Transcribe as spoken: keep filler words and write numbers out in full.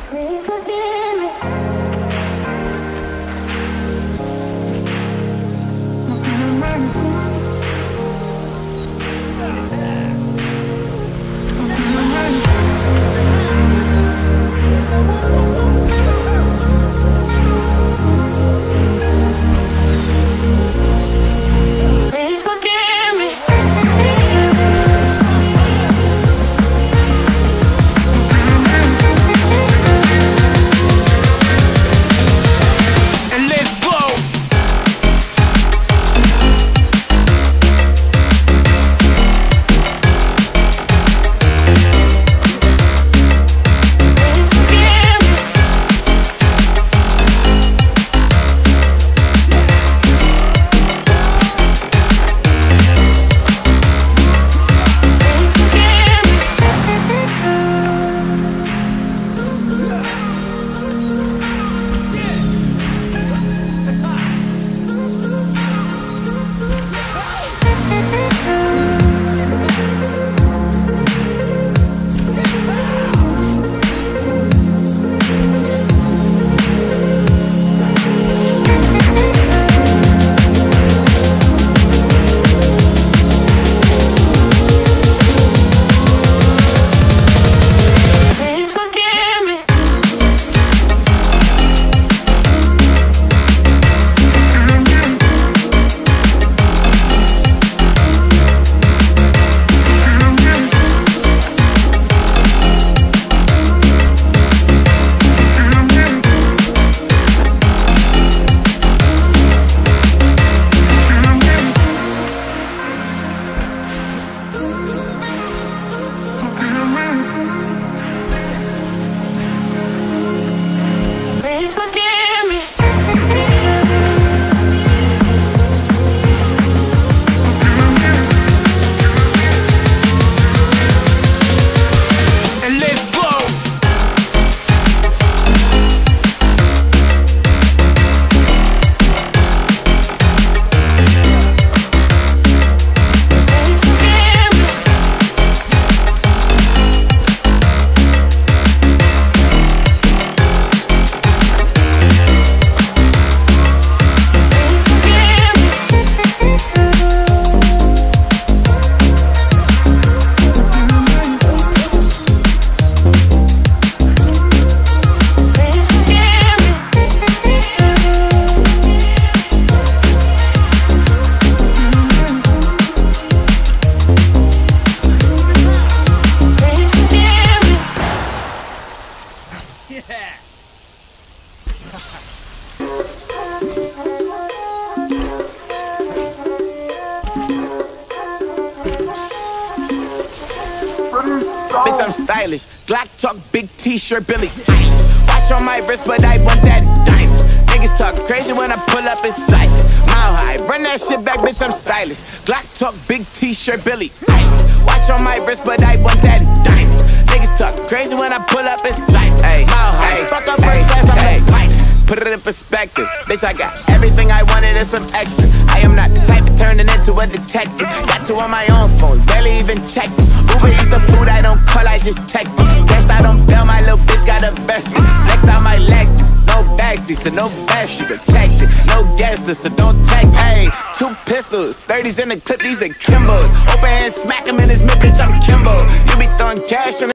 Please forgive me. Please forgive me. And let's go. Please forgive me. Please forgive me. Please forgive me. Please forgive me. And let's go. Please forgive me. Please forgive me. Please forgive me. Please forgive me. Yeah. Bitch, I'm stylish. Glock talk, big t-shirt, Billy. Ay, watch on my wrist, but I want that diamond. Niggas talk crazy when I pull up in sight. Mile high, run that shit back, bitch, I'm stylish. Glock talk, big t-shirt, Billy. Ay, watch on my wrist, but I want that diamond. Niggas talk crazy when I pull up in sight. Ay, mile high, fuck up first class, I'm a fight. Put it in perspective, bitch, I got everything I wanted and some extra. I am not the type of turning into a detective. Got two on my own phone, barely even check them. Uber eats the food, I don't call, I just text them. Cashed out on bail, my little bitch got a vest. Flexed out my Lexus, no backseat, so no vest. You protect it, no guesses, so don't text. Hey, two pistols, thirties in the clip, these are Kimbos. Open hand, smack him in his mid, bitch, I'm Kimbo. You be throwing cash on